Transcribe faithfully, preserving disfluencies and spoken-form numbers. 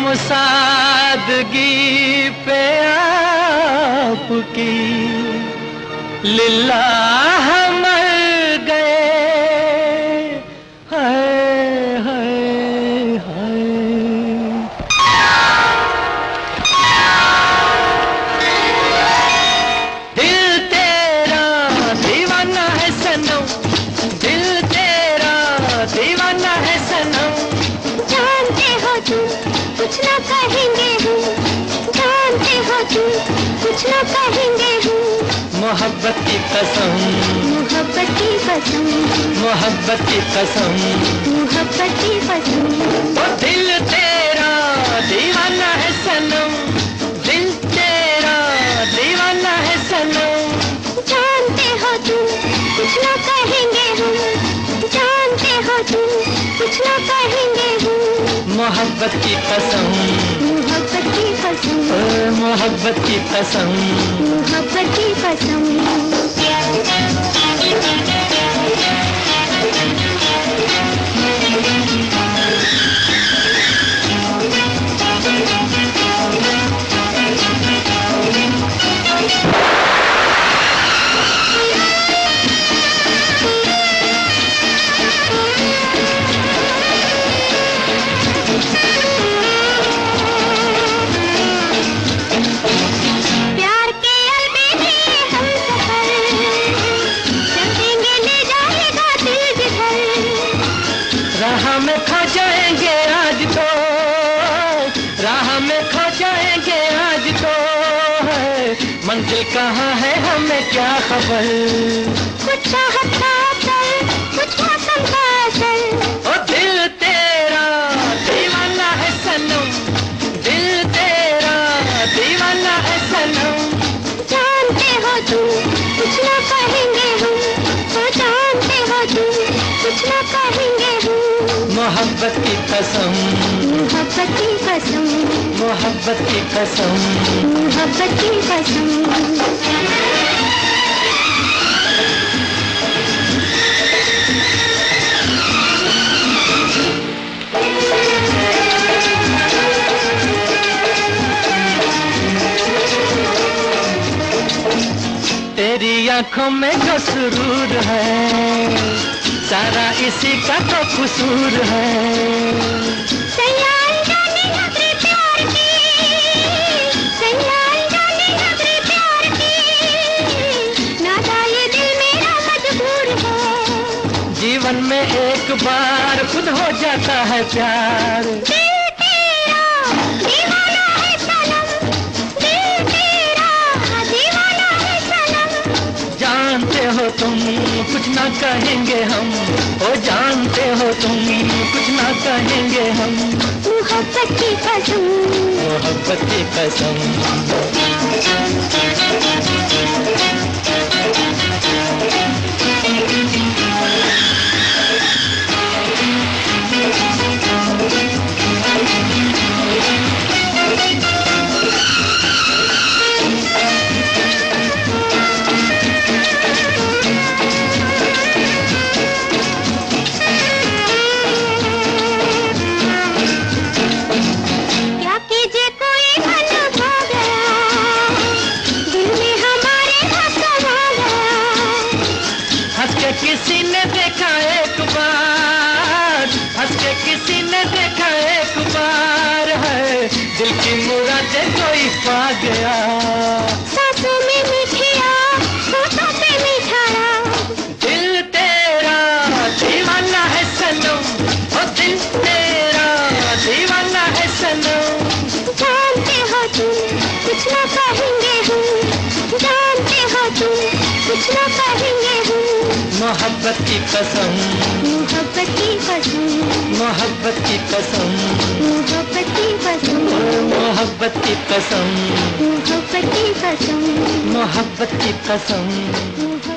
सादगी पे आपकी लिल्लाह मर गए, हाय हाय हाय। दिल तेरा दीवाना है सनम, दिल तेरा दीवाना है सनम। जानते हो तुम कुछ ना कहेंगे हम, जानते हो तुम कुछ ना कहेंगे हम। मोहब्बत की कसम, मोहब्बत की कसम, मोहब्बत की कसम, मोहब्बत की कसम। ओ दिल तेरा दीवाना है सनम, दिल तेरा दीवाना है सनम। जानते हो तुम कुछ ना कहेंगे हम, जानते हो तुम कुछ ना कहेंगे हम। मोहब्बत की कसम, मोहब्बत की कसम, ओ मोहब्बत की कसम, मोहब्बत की कसम। राह में खो जाएंगे आज तो, राह में खो जाएंगे आज तो है। मंजिल कहाँ है हमें क्या खबर। कुछ चाहत का असर, कुछ मौसम का असर। ओ दिल तेरा दीवाना है सनम, दिल तेरा दीवाना है सनम। जानते हो तुम कुछ ना कहेंगे हम, ओ जानते हो तुम कुछ ना कहेंगे हम। मोहब्बत की कसम, मोहब्बत की कसम, मोहब्बत की कसम, मोहब्बत की कसम। तेरी आंखों में जो सुरूर है, सारा इसी का तो कसूर है। सयाल जाने नजरे प्यार की, सयाल जाने नजरे प्यार की। नादा ये दिल मेरा मजबूर है। जीवन में एक बार खुद हो जाता है प्यार। दिल तेरा दीवाना है सनम, दिल तेरा दीवाना है सनम। जानते हो तुम कुछ ना कहेंगे हम, ओ जानते हो तुम कुछ ना कहेंगे हम। मोहब्बत की कसम, मोहब्बत की कसम। किसी ने देखा एक बार, हंस के किसी ने देखा एक बार है। दिल की मुरादें कोई पा गया। सांसों में मीठिया, होठों पे मिठाया। दिल तेरा दीवाना है सनम, ओ दिल तेरा दीवाना है सनम। जानते हो तुम कुछ ना कहेंगे हम, जानते हो तुम कुछ ना कहेंगे हम। मोहब्बत की कसम, मोहब्बत की कसम, मोहब्बत की कसम, मोहब्बत की कसम, मोहब्बत की कसम, मोहब्बत की कसम, मोहब्बत की कसम।